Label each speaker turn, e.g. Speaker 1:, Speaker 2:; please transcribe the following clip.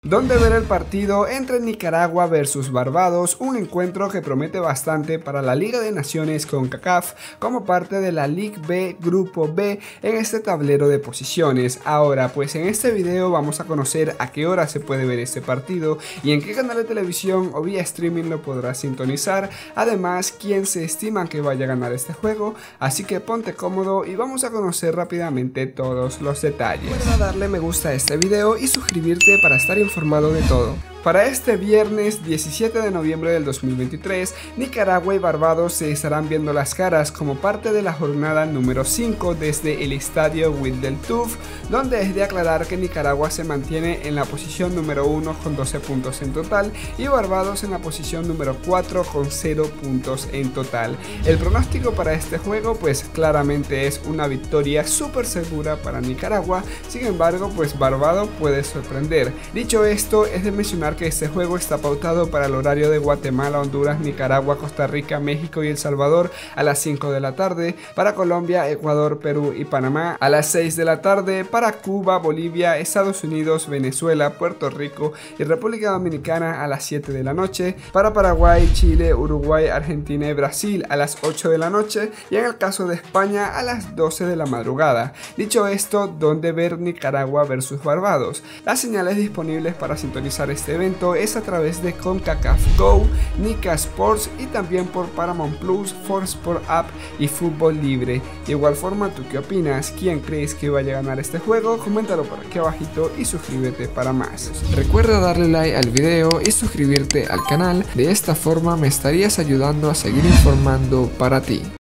Speaker 1: donde ver el partido entre Nicaragua versus Barbados, un encuentro que promete bastante para la Liga de Naciones CONCACAF como parte de la Liga B Grupo B en este tablero de posiciones. Ahora pues en este video vamos a conocer a qué hora se puede ver este partido y en qué canal de televisión o vía streaming lo podrás sintonizar, además quién se estima que vaya a ganar este juego, así que ponte cómodo y vamos a conocer rápidamente todos los detalles. Recuerda darle me gusta a este video y suscribirte para estar informado de todo. Para este viernes 17 de noviembre del 2023, Nicaragua y Barbados se estarán viendo las caras como parte de la jornada número 5 desde el estadio Wildel Tuf, donde es de aclarar que Nicaragua se mantiene en la posición número 1 con 12 puntos en total y Barbados en la posición número 4 con 0 puntos en total. El pronóstico para este juego pues claramente es una victoria súper segura para Nicaragua, sin embargo pues Barbados puede sorprender. Dicho esto, es de mencionar que este juego está pautado para el horario de Guatemala, Honduras, Nicaragua, Costa Rica, México y El Salvador a las 5 de la tarde, para Colombia, Ecuador, Perú y Panamá a las 6 de la tarde, para Cuba, Bolivia, Estados Unidos, Venezuela, Puerto Rico y República Dominicana a las 7 de la noche, para Paraguay, Chile, Uruguay, Argentina y Brasil a las 8 de la noche y en el caso de España a las 12 de la madrugada. Dicho esto, ¿dónde ver Nicaragua versus Barbados? Las señales disponibles para sintonizar este evento es a través de CONCACAF Go, Nica Sports y también por Paramount Plus, Sport App y Fútbol Libre. De igual forma, ¿tú qué opinas? ¿Quién crees que vaya a ganar este juego? Coméntalo por aquí abajito y suscríbete para más. Recuerda darle like al video y suscribirte al canal, de esta forma me estarías ayudando a seguir informando para ti.